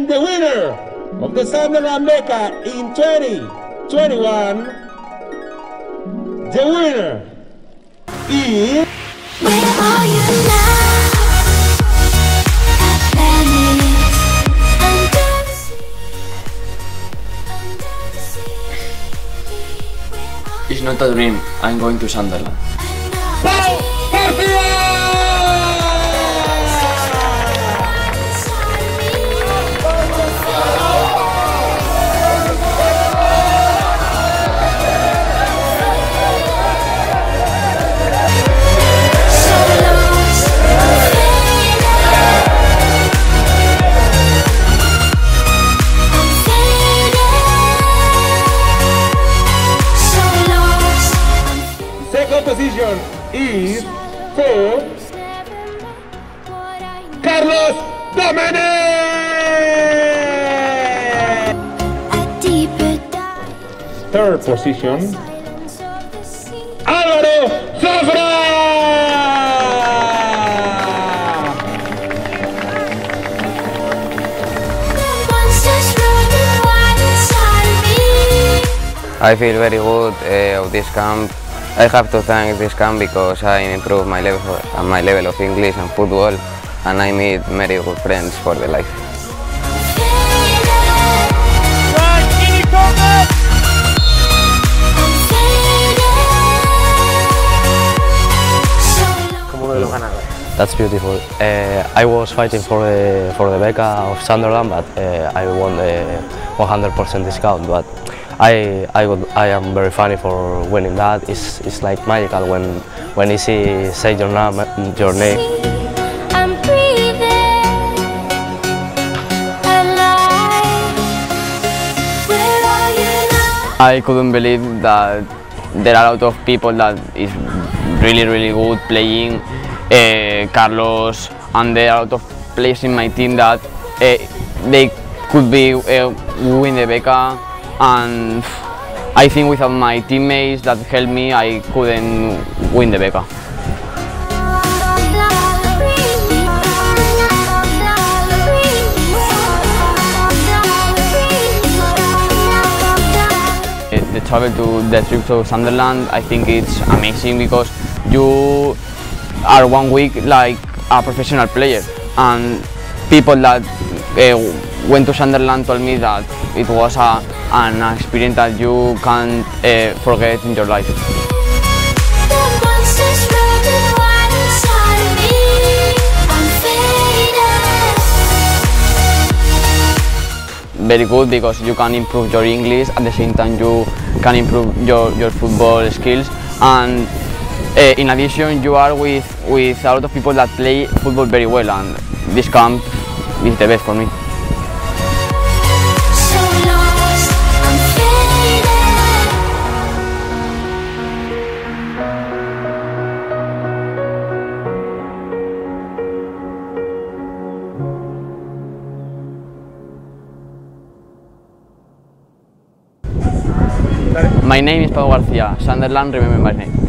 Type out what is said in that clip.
The winner of the Sunderland Becca in 2021, the winner is... Where are you now? It's not a dream, I'm going to Sunderland. Pau García! Second position is for Carlos Domènech. Third position, Álvaro Zafra. I feel very good of this camp. I have to thank this camp because I improved my level of English and football, and I meet very good friends for the life. That's beautiful. I was fighting for the Becca of Sunderland, but I won the 100% discount. But I am very funny for winning that. It's like magical when you say your name. I couldn't believe that there are a lot of people that is really good playing. Carlos, and there are a lot of players in my team that they could be win the Becca, and I think without my teammates that helped me, I couldn't win the Becca. The travel to the trip to Sunderland, I think it's amazing because you are 1 week like a professional player, and people that went to Sunderland told me that it was an experience that you can't forget in your life. Very good because you can improve your English, at the same time you can improve your football skills, and in addition you are with a lot of people that play football very well, and this camp is the best for me. My name is Pau García. Sunderland, remember my name.